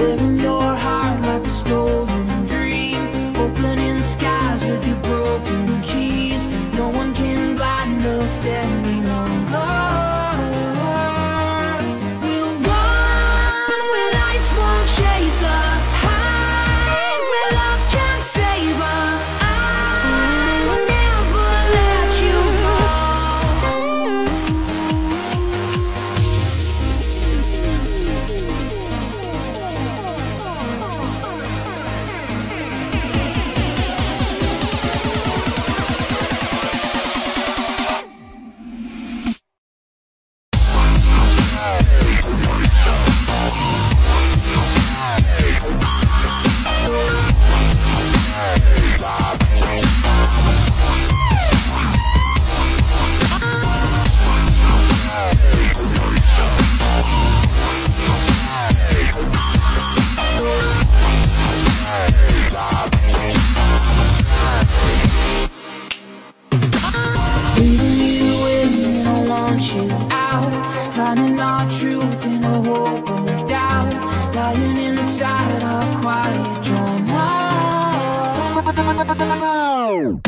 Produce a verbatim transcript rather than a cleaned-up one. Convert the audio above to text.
tearing your heart like a stolen dream, opening skies with your broken keys. No one can blind us any longer. We'll run where lights won't chase us, hide where love can't save us. I will never let you go. Leaving you with me, I want you out, finding our truth in a hope of doubt, lying inside our quiet drama.